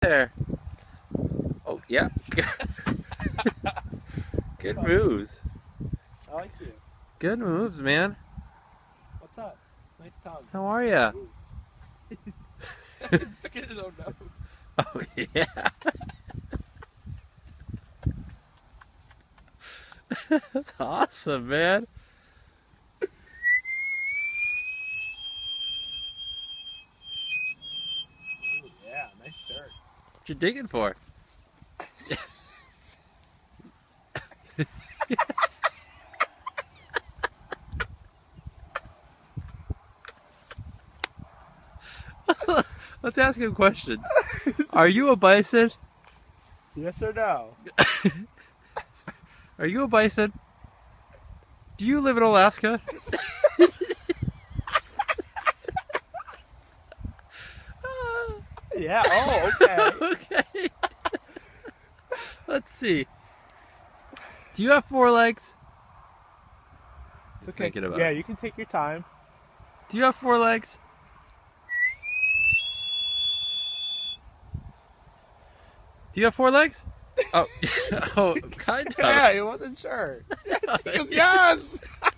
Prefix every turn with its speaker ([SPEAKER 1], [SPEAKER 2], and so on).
[SPEAKER 1] there. Oh, yeah. Good moves.
[SPEAKER 2] I like you.
[SPEAKER 1] Good moves, man.
[SPEAKER 2] What's up? Nice tongue.
[SPEAKER 1] How are ya?
[SPEAKER 2] He's picking his own nose.
[SPEAKER 1] Oh, yeah. That's awesome, man.
[SPEAKER 2] Ooh, yeah, nice dirt.
[SPEAKER 1] What you digging for? Let's ask him questions. Are you a bison?
[SPEAKER 2] Yes or no?
[SPEAKER 1] Are you a bison? Do you live in Alaska?
[SPEAKER 2] Yeah, oh, okay.
[SPEAKER 1] Okay. Let's see. Do you have 4 legs?
[SPEAKER 2] Okay.
[SPEAKER 1] Thinking about
[SPEAKER 2] Yeah,
[SPEAKER 1] it.
[SPEAKER 2] you can take your time.
[SPEAKER 1] Do you have 4 legs? Do you have 4 legs? Oh, oh, kind of.
[SPEAKER 2] Yeah, he wasn't sure. He goes, yes!